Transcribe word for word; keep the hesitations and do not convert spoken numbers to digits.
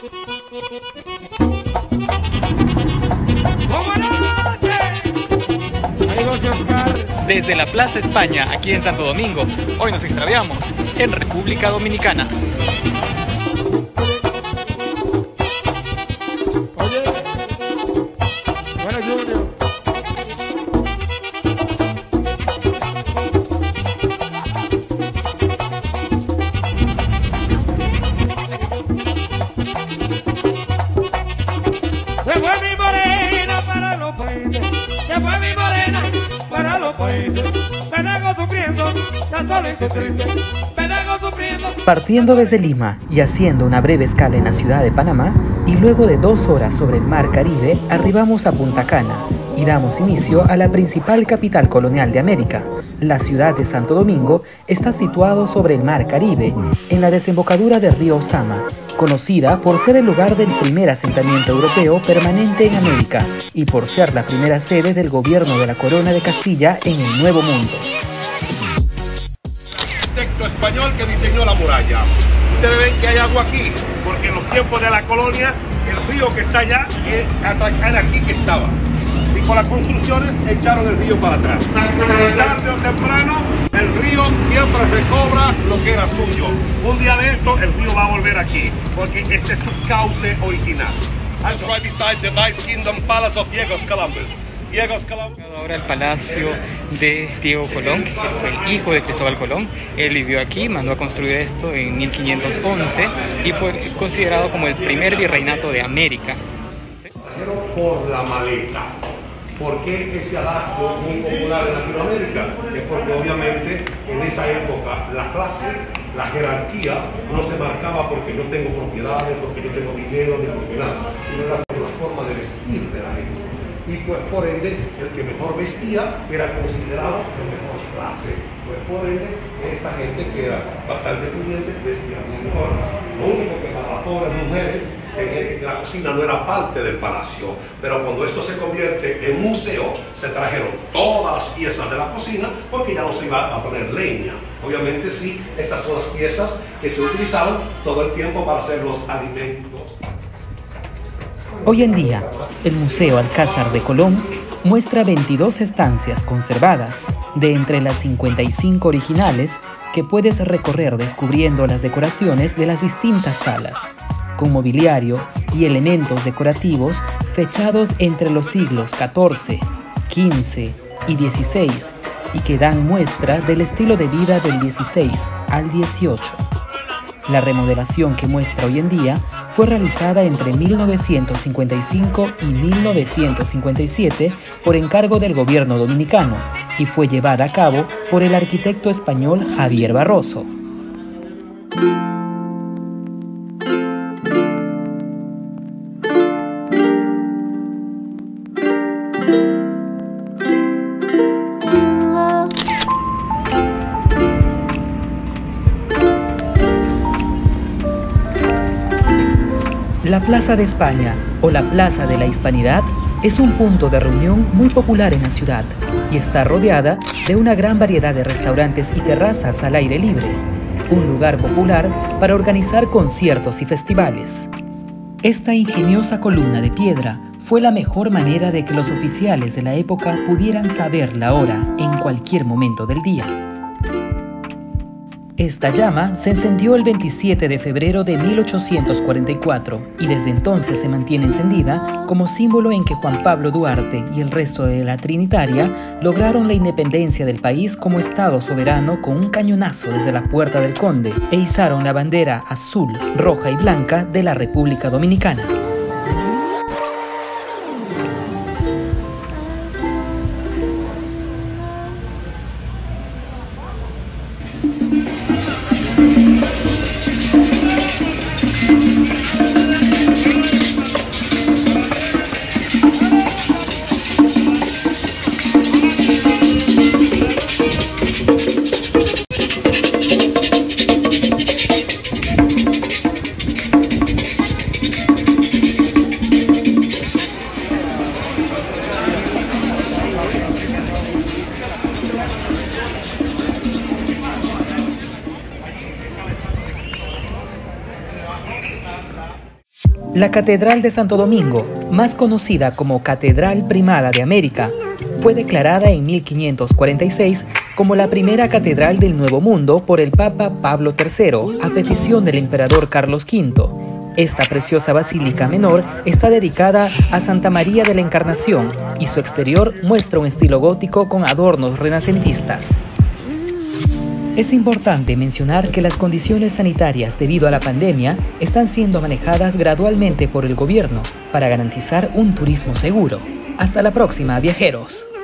Desde la Plaza España, aquí en Santo Domingo, hoy nos extraviamos en República Dominicana. Oye, bueno, Junior. Se fue mi morena para los países, se fue mi morena para los países, vengo sufriendo, tan solo y triste, vengo sufriendo. Partiendo desde Lima y haciendo una breve escala en la ciudad de Panamá, y luego de dos horas sobre el mar Caribe, arribamos a Punta Cana y damos inicio a la principal capital colonial de América. La ciudad de Santo Domingo está situado sobre el mar Caribe, en la desembocadura del río Sama, conocida por ser el lugar del primer asentamiento europeo permanente en América y por ser la primera sede del gobierno de la Corona de Castilla en el Nuevo Mundo. Arquitecto español que diseñó la muralla. Ustedes ven que hay agua aquí, porque en los tiempos de la colonia, el río que está allá, era aquí que estaba. Y con las construcciones echaron el río para atrás. Tarde o temprano, el río siempre recobra lo que era suyo. Un día de esto, el río va a volver aquí, porque este es su cauce original. I'm right beside the Vice Kingdom Palace of Diego Columbus. Diego Columbus. Ahora el palacio de Diego Colón, que fue el hijo de Cristóbal Colón. Él vivió aquí, mandó a construir esto en mil quinientos once y fue considerado como el primer virreinato de América. Por la maleta. ¿Por qué ese adagio muy popular en Latinoamérica? Es porque obviamente en esa época la clase, la jerarquía no se marcaba porque yo tengo propiedades, porque yo tengo dinero, ni porque nada, sino era por la forma de vestir de la gente. Y pues por ende, el que mejor vestía era considerado de mejor clase. Pues por ende, esta gente que era bastante pudiente vestía muy mejor. Lo único que para las pobres mujeres, en la cocina no era parte del palacio, pero cuando esto se convierte en museo, se trajeron todas las piezas de la cocina porque ya no se iba a poner leña. Obviamente sí, estas son las piezas que se utilizaban todo el tiempo para hacer los alimentos. Hoy en día, el Museo Alcázar de Colón muestra veintidós estancias conservadas, de entre las cincuenta y cinco originales que puedes recorrer descubriendo las decoraciones de las distintas salas, con mobiliario y elementos decorativos fechados entre los siglos catorce, quince y dieciséis y que dan muestra del estilo de vida del dieciséis al dieciocho. La remodelación que muestra hoy en día fue realizada entre mil novecientos cincuenta y cinco y mil novecientos cincuenta y siete por encargo del gobierno dominicano y fue llevada a cabo por el arquitecto español Javier Barroso. La Plaza de España, o la Plaza de la Hispanidad, es un punto de reunión muy popular en la ciudad y está rodeada de una gran variedad de restaurantes y terrazas al aire libre, un lugar popular para organizar conciertos y festivales. Esta ingeniosa columna de piedra fue la mejor manera de que los oficiales de la época pudieran saber la hora en cualquier momento del día. Esta llama se encendió el veintisiete de febrero de mil ochocientos cuarenta y cuatro y desde entonces se mantiene encendida como símbolo en que Juan Pablo Duarte y el resto de la Trinitaria lograron la independencia del país como Estado soberano con un cañonazo desde la Puerta del Conde e izaron la bandera azul, roja y blanca de la República Dominicana. La Catedral de Santo Domingo, más conocida como Catedral Primada de América, fue declarada en mil quinientos cuarenta y seis como la primera catedral del Nuevo Mundo por el Papa Pablo tercero, a petición del emperador Carlos quinto. Esta preciosa basílica menor está dedicada a Santa María de la Encarnación y su exterior muestra un estilo gótico con adornos renacentistas. Es importante mencionar que las condiciones sanitarias debido a la pandemia están siendo manejadas gradualmente por el gobierno para garantizar un turismo seguro. Hasta la próxima, viajeros.